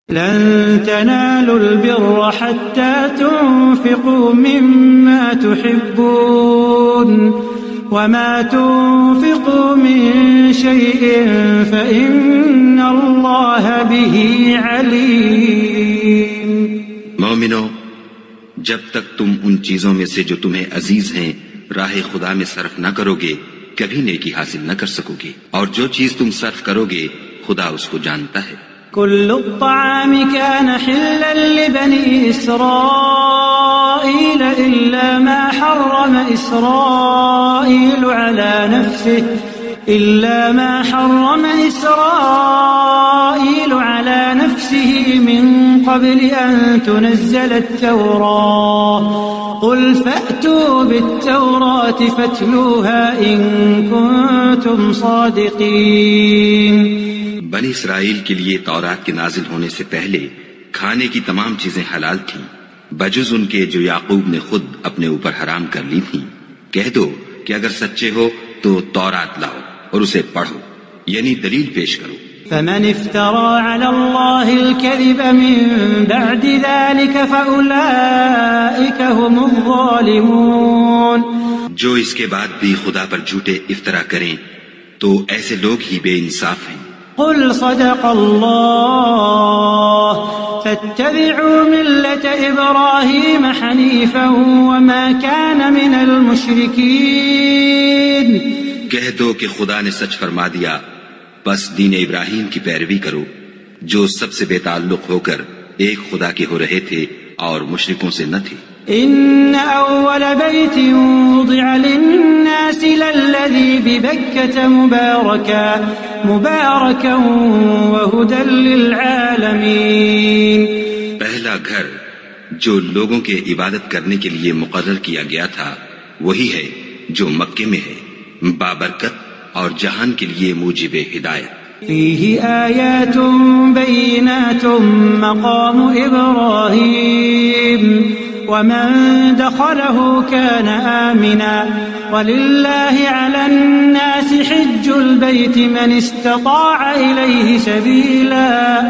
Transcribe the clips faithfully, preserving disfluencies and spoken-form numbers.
لن تنالوا البر حتى تنفقوا مما تحبون وما تنفقوا من شيء فإن الله به عليم. مومنو، جب تک تم ان چیزوں میں سے جو تمہیں عزیز ہیں راہ خدا میں صرف نہ کرو گے کبھی نیکی حاصل نہ کر سکو گے، اور جو چیز تم صرف کرو گے خدا اس کو جانتا ہے. كل الطعام كان حلا لبني إسرائيل إلا ما حرم إسرائيل على نفسه إلا ما حرم إسرائيل على نفسه من قبل أن تنزل التوراة قل فأتوا بالتوراة فاتلوها إن كنتم صادقين. بنی اسرائیل کے لیے تورات کے نازل ہونے سے پہلے کھانے کی تمام چیزیں حلال تھیں بجز ان کے جو یعقوب نے خود اپنے اوپر حرام کر لی تھیں. کہہ دو کہ اگر سچے ہو تو تورات لاؤ اور اسے پڑھو، یعنی دلیل پیش کرو. فمن افترى على الله الكذب من بعد ذلك فأولئك هم الظالمون. جو اس کے بعد بھی خدا پر جھوٹے افطرا کریں تو ایسے لوگ ہی بے انصاف ہیں. قل صدق الله فاتبعوا ملة إبراهيم حنيفا وما كان من المشركين. کہہ دو کہ خدا نے سچ فرما دیا، بس دین ابراہیم کی پیروی کرو جو سب سے بے تعلق ہو کر ایک خدا کے ہو رہے تھے اور مشرکوں سے نہ تھے. إن أول بيت وضع للناس للذي ببكة مباركا مباركا وهدى للعالمين. پہلا گھر جو لوگوں کے عبادت کرنے کے لیے مقرر کیا گیا تھا وہی ہے جو مکے میں ہے، بابرکت اور جہان کے لیے موجب ہدایت. فيه آيات بينات مقام إبراهيم ومن دخله كان آمنا ولله على الناس حج البيت من استطاع إليه سبيلا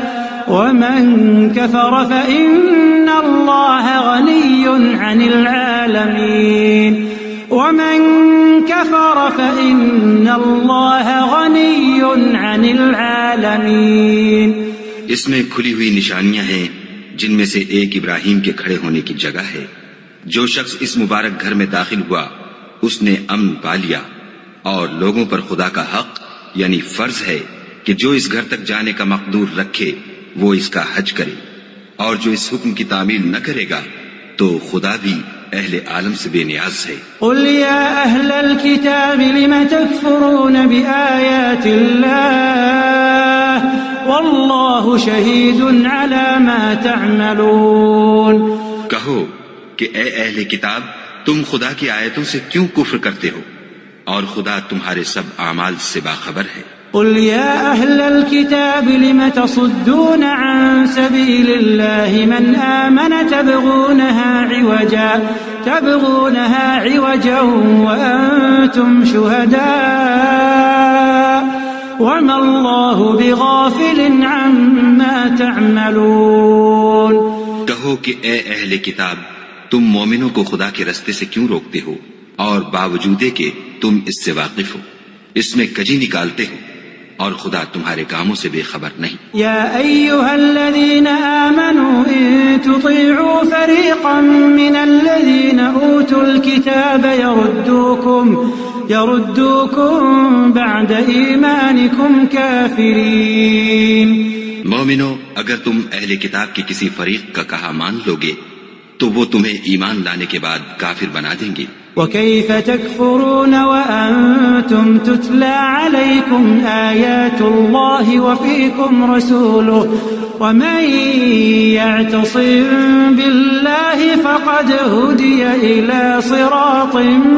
ومن كفر فإن الله غني عن العالمين ومن كفر فإن الله غني عن العالمين. اس میں کھلی ہوئی نشانیاں ہیں جن میں سے ایک ابراہیم کے کھڑے ہونے کی جگہ ہے. جو شخص اس مبارک گھر میں داخل ہوا اس نے امن پا لیا، اور لوگوں پر خدا کا حق یعنی فرض ہے کہ جو اس گھر تک جانے کا مقدور رکھے وہ اس کا حج کرے، اور جو اس حکم کی تعمیل نہ کرے گا تو خدا بھی اہل عالم سے بے نیاز ہے. قل يا أهل الكتاب لم تكفرون بآيات الله والله شهيد على ما تعملون. کہو کہ اے اہل کتاب تم خدا کی آیتوں سے کیوں کفر کرتے ہو اور خدا تمہارے سب اعمال سے باخبر ہے. قل يا أهل الكتاب لم تصدون عن سبيل الله من آمن تبغونها عوجا تبغونها عوجا وأنتم شهداء وما الله بغافل عما تعملون. کہو کہ اے اہل کتاب تم مومنوں کو خدا کے رستے سے کیوں روکتے ہو اور باوجود کہ تم اس سے واقف ہو، اس میں کجی نکالتے ہو اور خدا تمہارے کاموں سے بے خبر نہیں. يا أيها الذين آمنوا إن تطيعوا فريقا من الذين أوتوا الكتاب يردوكم يردوكم بعد إيمانكم كافرين. مومنو، اگر تم اہل کتاب کے کسی فریق کا کہا مان لو گے تو وہ تمہیں ایمان لانے کے بعد کافر بنا دیں گے. وكيف تكفرون وأنتم تتلى عليكم آيات الله وفيكم رسوله ومن يعتصم بالله فقد هدي إلى صراط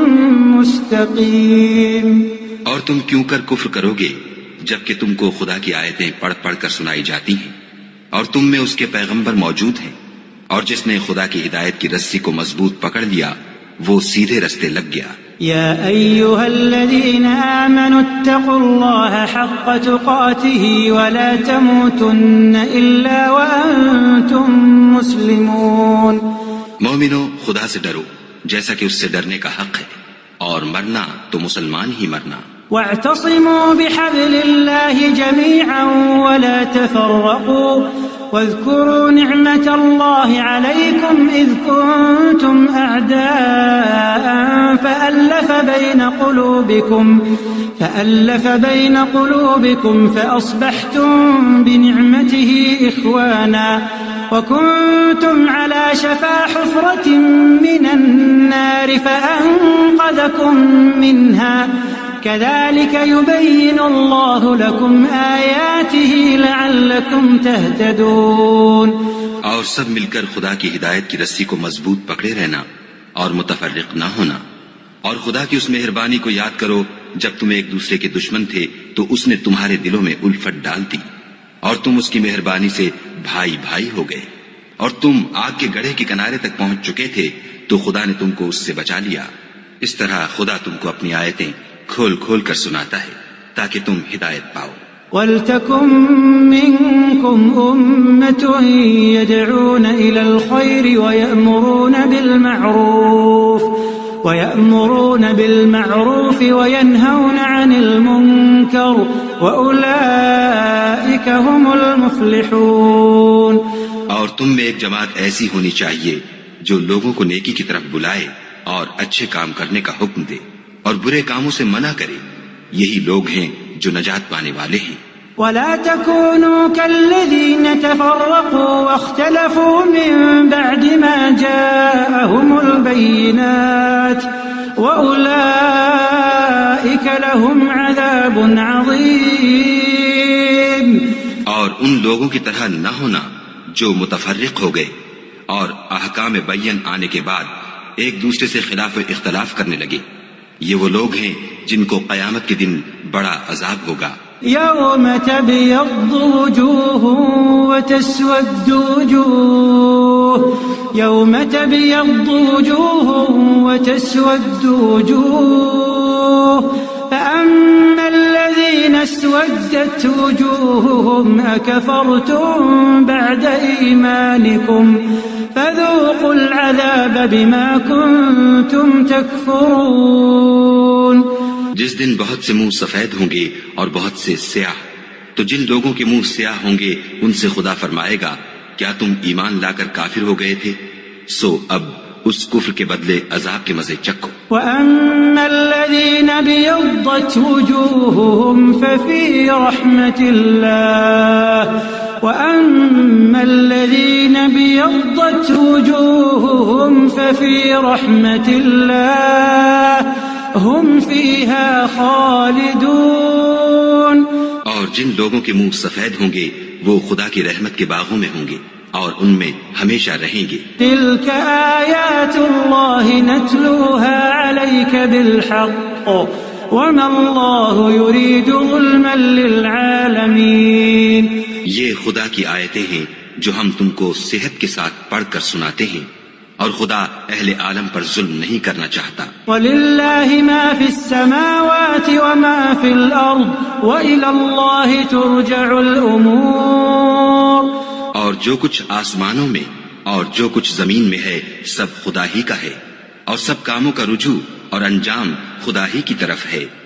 مستقيم. اور تم کیوں کر کفر کرو گے جبکہ تم کو خدا کی آیتیں پڑھ پڑھ کر سنائی جاتی ہیں اور تم میں اس کے پیغمبر موجود ہیں، اور جس نے خدا کی ہدایت کی رسی کو مضبوط پکڑ لیا وہ سیدھے رستے لگ گیا۔ يا أيها الذين آمنوا اتقوا الله حق تقاته ولا تموتن إلا وأنتم مسلمون۔ مومنو، خدا سے ڈرو جیسا کہ اس سے ڈرنے کا حق ہے، اور مرنا تو مسلمان ہی مرنا۔ واعتصموا بحبل الله جميعا ولا تفرقوا واذكروا نعمة الله عليكم إذ كنتم أعداء فألف بين قلوبكم فألف بين قلوبكم فأصبحتم بنعمته إخوانا وكنتم على شفا حفرة من النار فأنقذكم منها كذلك يبين الله لكم آياته لعلكم تهتدون۔ اور سب مل کر خدا کی ہدایت کی رسی کو مضبوط پکڑے رہنا اور متفرق نہ ہونا، اور خدا کی اس مہربانی کو یاد کرو جب تم ایک دوسرے کے دشمن تھے تو اس نے تمہارے دلوں میں الفت ڈال دی اور تم اس کی مہربانی سے بھائی بھائی ہو گئے، اور تم آگ کے گڑھے کے کنارے تک پہنچ چکے تھے تو خدا نے تم کو اس سے بچا لیا۔ اس طرح خدا تم کو اپنی آیتیں کھول کھول کر سناتا ہے تاکہ تم ہدایت پاؤ۔ وَلْتَكُن مِّنكُمْ أُمَّةٌ يَدْعُونَ إِلَى الْخَيْرِ وَيَأْمُرُونَ بِالْمَعْرُوفِ وَيَأْمُرُونَ بِالْمَعْرُوفِ وَيَنْهَوْنَ عَنِ الْمُنكَرِ وَأُولَئِكَ هُمُ الْمُفْلِحُونَ۔ اور تم میں ایک جماعت ایسی ہونی چاہیے جو لوگوں کو نیکی کی طرف بلائے اور اچھے کام کرنے کا حکم دے اور برے کاموں سے منع کرے، یہی لوگ ہیں جو نجات پانے والے ہیں۔ ولا تكونوا كالذين تفرقوا واختلفوا من بعد ما جاءهم البينات وأولئك لهم عذاب عظيم۔ اور ان لوگوں کی طرح نہ ہونا جو متفرق ہو گئے اور احکام بین آنے کے بعد ایک دوسرے سے خلاف اختلاف کرنے لگے، یہ وہ لوگ ہیں جن کو قیامت کے دن بڑا عذاب ہوگا۔ یوم تبیض وجوہ وتسود وجوہ یوم تبیض وجوہ وتسود وجوہ فأما الذين اسودت وجوههم أكفرتم بعد إيمانكم فذوقوا العذاب بما كنتم تكفرون۔ جس دن بہت سے منہ سفید ہوں گے اور بہت سے سیاہ، تو جن لوگوں کے منہ سیاہ ہوں گے ان سے خدا فرمائے گا کیا تم ایمان لا کر کافر ہو گئے تھے؟ سو اب اس کفر کے بدلے عذاب کے مزے چکھو۔ وَأَمَّا الَّذِينَ بِيَضَّتْ وُجُوهُهُمْ فَفِي رَحْمَةِ اللَّهِ وَأَمَّا الَّذِينَ بِيَضَّتْ وُجُوهُهُمْ فَفِي رَحْمَةِ اللَّهِ هُمْ فِيهَا خَالِدُونَ۔ اور جن لوگوں کے منہ سفید ہوں گے وہ خدا کی رحمت کے باغوں میں ہوں گے اور ان میں ہمیشہ رہیں گے۔ تلك آیات اللہ نتلوها علیک بالحق وما اللہ یرید ظلما للعالمین۔ یہ خدا کی آیتیں ہیں جو ہم تم کو صحت کے ساتھ پڑھ کر سناتے ہیں، اور خدا اہل عالم پر ظلم نہیں کرنا چاہتا۔ وَلِلَّهِ مَا فِي السَّمَاوَاتِ وَمَا فِي الْأَرْضِ وَإِلَى اللَّهِ تُرْجَعُ الْأُمُورُ۔ اور جو کچھ آسمانوں میں اور جو کچھ زمین میں ہے سب خدا ہی کا ہے، اور سب کاموں کا رجوع اور انجام خدا ہی کی طرف ہے۔